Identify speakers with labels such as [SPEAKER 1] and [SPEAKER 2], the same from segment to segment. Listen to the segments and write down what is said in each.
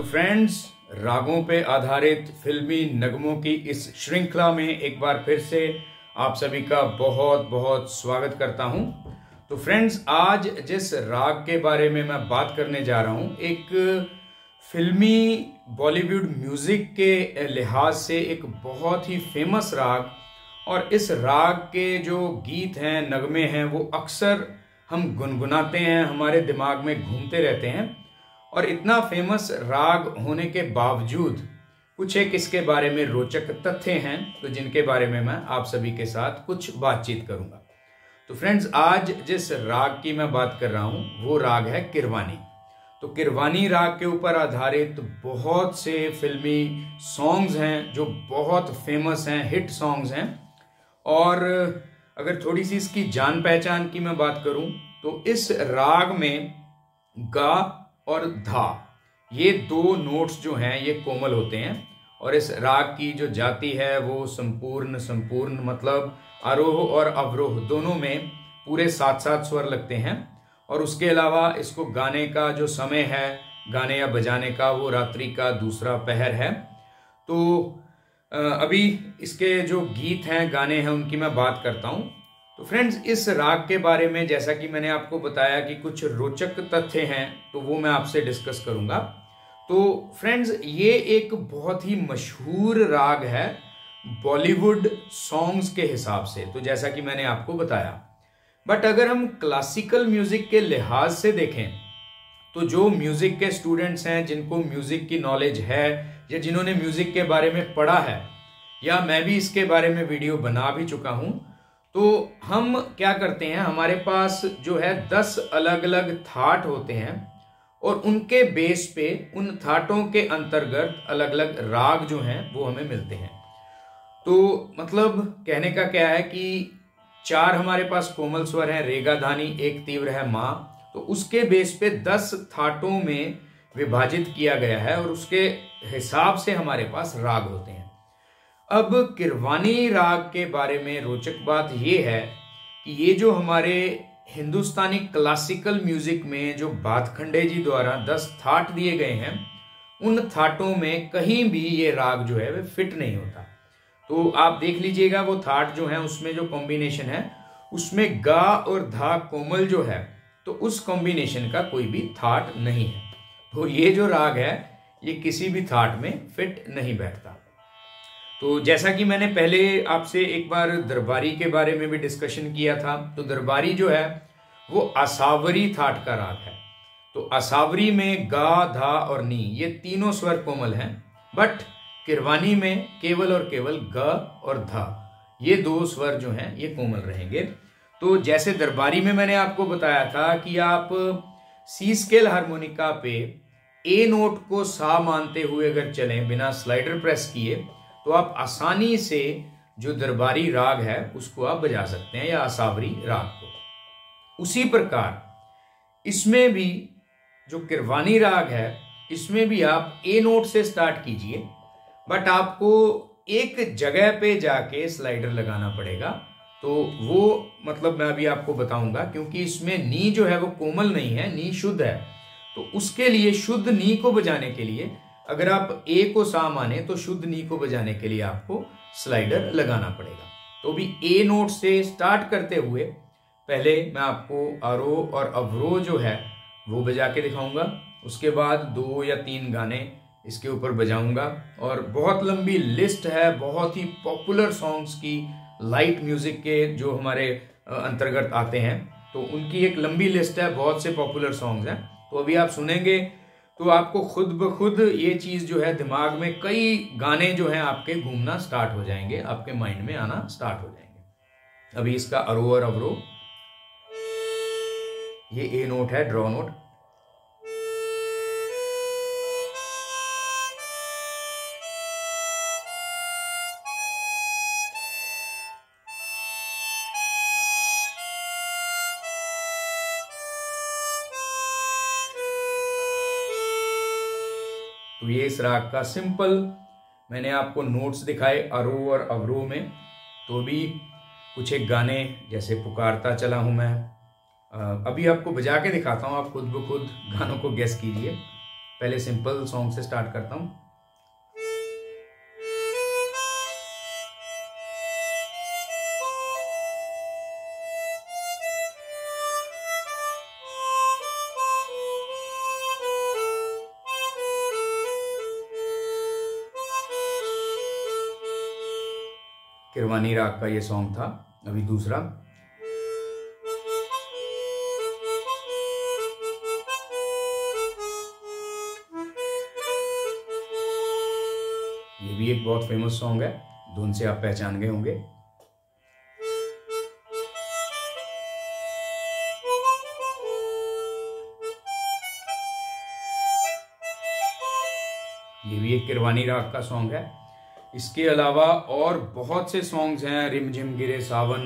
[SPEAKER 1] Friends, रागों पे आधारित फिल्मी नगमों की इस श्रृंखला में एक बार फिर से आप सभी का बहुत बहुत स्वागत करता हूं। तो फ्रेंड्स, आज जिस राग के बारे में मैं बात करने जा रहा हूं, एक फिल्मी बॉलीवुड म्यूजिक के लिहाज से एक बहुत ही फेमस राग, और इस राग के जो गीत हैं, नगमे हैं, वो अक्सर हम गुनगुनाते हैं, हमारे दिमाग में घूमते रहते हैं। और इतना फेमस राग होने के बावजूद कुछ एक इसके बारे में रोचक तथ्य हैं, तो जिनके बारे में मैं आप सभी के साथ कुछ बातचीत करूंगा। तो फ्रेंड्स, आज जिस राग की मैं बात कर रहा हूं वो राग है किरवानी। तो किरवानी राग के ऊपर आधारित बहुत से फिल्मी सॉन्ग्स हैं जो बहुत फेमस हैं, हिट सॉन्ग्स हैं। और अगर थोड़ी सी इसकी जान पहचान की मैं बात करूं तो इस राग में गा और धा, ये दो नोट्स जो हैं ये कोमल होते हैं। और इस राग की जो जाति है वो संपूर्ण मतलब आरोह और अवरोह दोनों में पूरे 7-7 स्वर लगते हैं। और उसके अलावा इसको गाने का जो समय है, गाने या बजाने का, वो रात्रि का दूसरा पहर है। तो अभी इसके जो गीत हैं, गाने हैं, उनकी मैं बात करता हूं। तो फ्रेंड्स, इस राग के बारे में जैसा कि मैंने आपको बताया कि कुछ रोचक तथ्य हैं, तो वो मैं आपसे डिस्कस करूंगा। तो फ्रेंड्स, ये एक बहुत ही मशहूर राग है बॉलीवुड सॉन्ग्स के हिसाब से, तो जैसा कि मैंने आपको बताया। बट अगर हम क्लासिकल म्यूजिक के लिहाज से देखें तो जो म्यूजिक के स्टूडेंट्स हैं, जिनको म्यूजिक की नॉलेज है या जिन्होंने म्यूजिक के बारे में पढ़ा है, या मैं भी इसके बारे में वीडियो बना भी चुका हूं, तो हम क्या करते हैं, हमारे पास जो है 10 अलग अलग थाट होते हैं और उनके बेस पे, उन थाटों के अंतर्गत अलग अलग राग जो हैं वो हमें मिलते हैं। तो मतलब कहने का क्या है कि 4 हमारे पास कोमल स्वर हैं, रेगा धानी, 1 तीव्र है मा। तो उसके बेस पे 10 थाटों में विभाजित किया गया है और उसके हिसाब से हमारे पास राग होते हैं। अब किरवानी राग के बारे में रोचक बात यह है कि ये जो हमारे हिंदुस्तानी क्लासिकल म्यूजिक में जो भातखंडे जी द्वारा 10 थाट दिए गए हैं, उन थाटों में कहीं भी ये राग जो है वह फिट नहीं होता। तो आप देख लीजिएगा, वो थाट जो है उसमें जो कॉम्बिनेशन है उसमें गा और धा कोमल जो है, तो उस कॉम्बिनेशन का कोई भी थाट नहीं है। तो ये जो राग है ये किसी भी थाट में फिट नहीं बैठता। तो जैसा कि मैंने पहले आपसे एक बार दरबारी के बारे में भी डिस्कशन किया था, तो दरबारी जो है वो असावरी थाट का राग है। तो असावरी में गा, धा और नी, ये तीनों स्वर कोमल हैं। बट किरवानी में केवल और केवल ग और धा, ये 2 स्वर जो हैं ये कोमल रहेंगे। तो जैसे दरबारी में मैंने आपको बताया था कि आप सी स्केल हारमोनिका पे ए नोट को सा मानते हुए अगर चलें बिना स्लाइडर प्रेस किए, तो आप आसानी से जो दरबारी राग है उसको आप बजा सकते हैं, या असावरी राग को। उसी प्रकार इसमें भी जो किरवानी राग है, इसमें भी आप ए नोट से स्टार्ट कीजिए, बट आपको एक जगह पे जाके स्लाइडर लगाना पड़ेगा। तो वो मतलब मैं अभी आपको बताऊंगा, क्योंकि इसमें नी जो है वो कोमल नहीं है, नी शुद्ध है। तो उसके लिए शुद्ध नी को बजाने के लिए, अगर आप ए को सा माने, तो शुद्ध नी को बजाने के लिए आपको स्लाइडर लगाना पड़ेगा। तो भी ए नोट से स्टार्ट करते हुए पहले मैं आपको आरोह और अवरोह जो है वो बजा के दिखाऊंगा। उसके बाद 2 या 3 गाने इसके ऊपर बजाऊंगा, और बहुत लंबी लिस्ट है बहुत ही पॉपुलर सॉन्ग्स की, लाइट म्यूजिक के जो हमारे अंतर्गत आते हैं, तो उनकी एक लंबी लिस्ट है, बहुत से पॉपुलर सॉन्ग्स हैं। तो अभी आप सुनेंगे तो आपको खुद ब खुद ये चीज जो है दिमाग में, कई गाने जो हैं आपके घूमना स्टार्ट हो जाएंगे, आपके माइंड में आना स्टार्ट हो जाएंगे। अभी इसका आरोह और अवरोह, ये ए नोट है, ड्रॉ नोट। तो ये इस राग का सिंपल मैंने आपको नोट्स दिखाए आरोह और अवरोह में। तो भी कुछ एक गाने जैसे पुकारता चला हूं मैं, अभी आपको बजा के दिखाता हूं, आप खुद ब खुद गानों को गेस कीजिए। पहले सिंपल सॉन्ग से स्टार्ट करता हूँ। किरवानी राग का ये सॉन्ग था। अभी दूसरा, ये भी एक बहुत फेमस सॉन्ग है, धुन से आप पहचान गए होंगे। ये भी एक किरवानी राग का सॉन्ग है। इसके अलावा और बहुत से सॉन्ग्स हैं, रिमझिम गिरे सावन,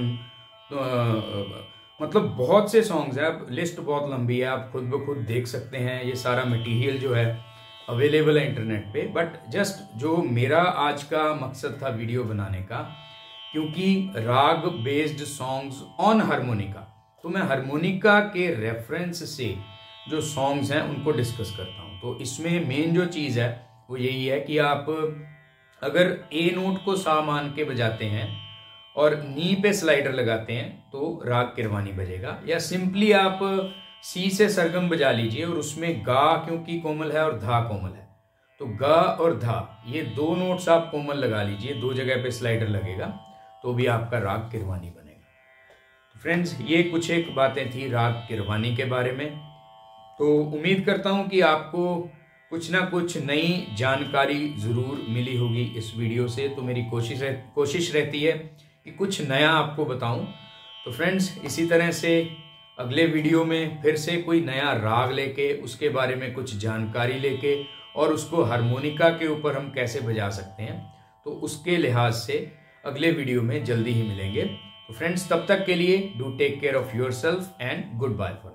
[SPEAKER 1] मतलब बहुत से सॉन्ग्स हैं। अब लिस्ट बहुत लंबी है, आप खुद ब खुद देख सकते हैं। ये सारा मटेरियल जो है अवेलेबल है इंटरनेट पे। बट जस्ट जो मेरा आज का मकसद था वीडियो बनाने का, क्योंकि राग बेस्ड सॉन्ग्स ऑन हारमोनिका, तो मैं हारमोनिका के रेफरेंस से जो सॉन्ग्स हैं उनको डिस्कस करता हूँ। तो इसमें मेन जो चीज़ है वो यही है कि आप अगर ए नोट को सा मान के बजाते हैं और नी पे स्लाइडर लगाते हैं तो राग किरवानी बजेगा। या सिंपली आप सी से सरगम बजा लीजिए और उसमें गा क्योंकि कोमल है और धा कोमल है, तो गा और धा ये दो नोट्स आप कोमल लगा लीजिए, दो जगह पे स्लाइडर लगेगा, तो भी आपका राग किरवानी बनेगा। तो फ्रेंड्स, ये कुछ एक बातें थी राग किरवानी के बारे में। तो उम्मीद करता हूँ कि आपको कुछ ना कुछ नई जानकारी ज़रूर मिली होगी इस वीडियो से। तो मेरी कोशिश रहती है कि कुछ नया आपको बताऊं। तो फ्रेंड्स, इसी तरह से अगले वीडियो में फिर से कोई नया राग लेके, उसके बारे में कुछ जानकारी लेके और उसको हारमोनिका के ऊपर हम कैसे बजा सकते हैं, तो उसके लिहाज से अगले वीडियो में जल्दी ही मिलेंगे। तो फ्रेंड्स, तब तक के लिए do take care of yourself and good bye for.